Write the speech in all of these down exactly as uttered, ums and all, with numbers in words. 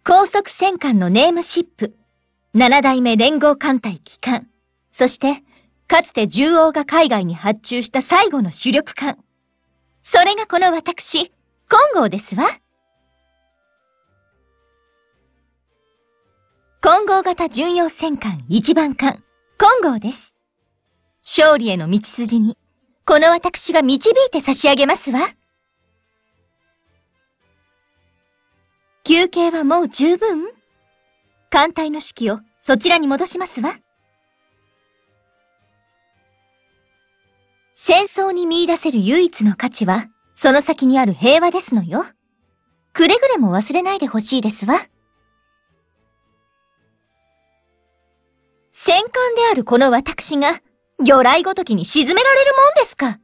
高速戦艦のネームシップ、七代目連合艦隊旗艦、そして、かつて獣王が海外に発注した最後の主力艦。それがこの私、金剛ですわ。金剛型巡洋戦艦一番艦、金剛です。勝利への道筋に、この私が導いて差し上げますわ。休憩はもう十分？艦隊の指揮をそちらに戻しますわ。戦争に見出せる唯一の価値は、その先にある平和ですのよ。くれぐれも忘れないでほしいですわ。戦艦であるこの私が、魚雷ごときに沈められるもんですか。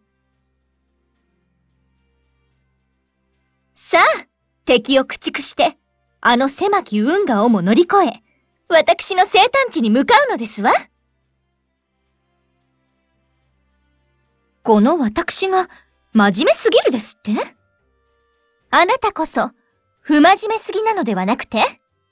さあ、敵を駆逐して、あの狭き運河をも乗り越え、私の生誕地に向かうのですわ。この私が、真面目すぎるですって？あなたこそ、不真面目すぎなのではなくて？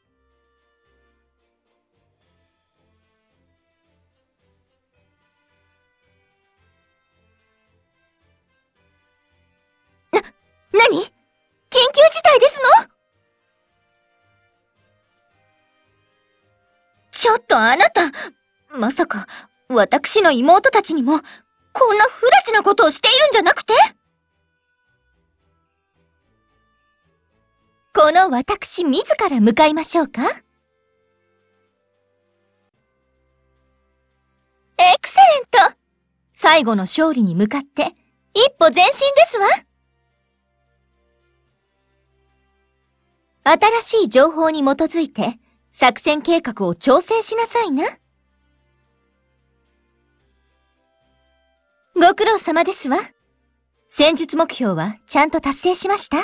な、なに？緊急事態ですの？ちょっとあなた、まさか、私の妹たちにも、こんな不埒なことをしているんじゃなくて？この私自ら向かいましょうか？エクセレント！最後の勝利に向かって、一歩前進ですわ。新しい情報に基づいて、作戦計画を調整しなさいな。ご苦労様ですわ。戦術目標はちゃんと達成しました。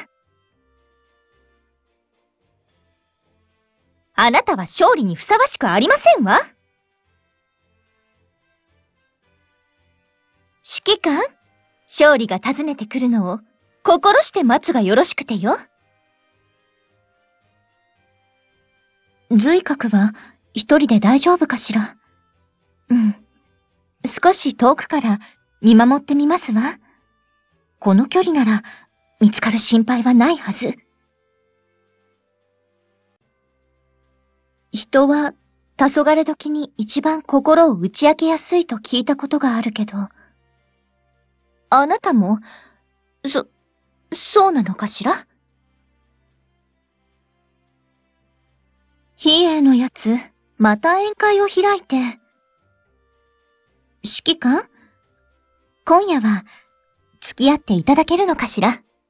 あなたは勝利にふさわしくありませんわ。指揮官、勝利が訪ねてくるのを心して待つがよろしくてよ。随角は一人で大丈夫かしら。うん。少し遠くから見守ってみますわ。この距離なら見つかる心配はないはず。人は黄昏時に一番心を打ち明けやすいと聞いたことがあるけど、あなたも、そ、そうなのかしら？比叡のやつ、また宴会を開いて。指揮官？今夜は、付き合っていただけるのかしら？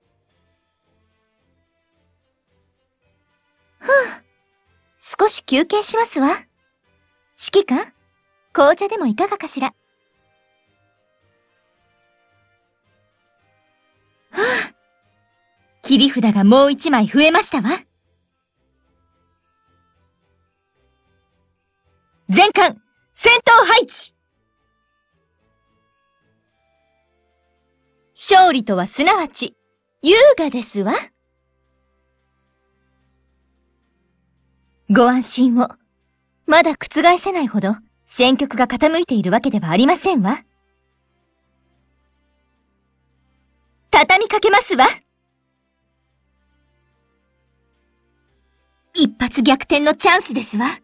ふぅ。少し休憩しますわ。指揮官？紅茶でもいかがかしら？ふぅ。切り札がもう一枚増えましたわ。全艦、戦闘配置！勝利とはすなわち、優雅ですわ。ご安心を。まだ覆せないほど、戦局が傾いているわけではありませんわ。畳みかけますわ。一発逆転のチャンスですわ。